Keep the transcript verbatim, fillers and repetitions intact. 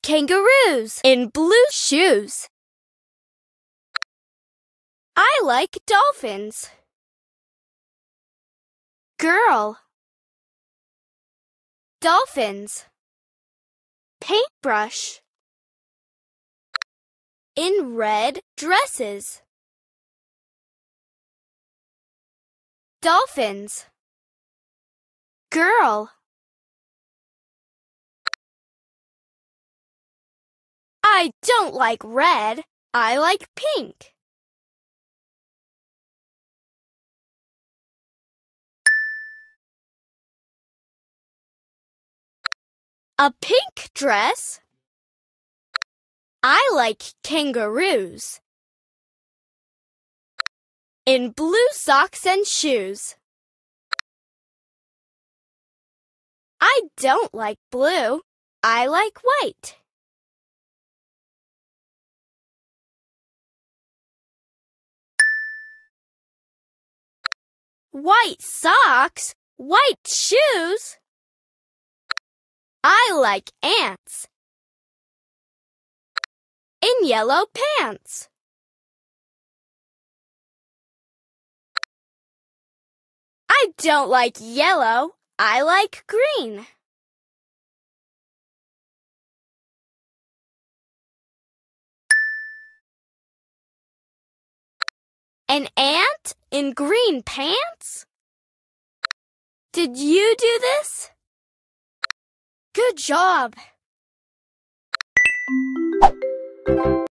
kangaroos in blue shoes. I like dolphins. Girl. Dolphins. Paintbrush. In red dresses. Dolphins. Girl. I don't like red. I like pink. A pink dress. I like kangaroos. In blue socks and shoes. I don't like blue. I like white. White socks, white shoes. I like ants. In yellow pants. I don't like yellow. I like green. An ant in green pants? Did you do this? Good job!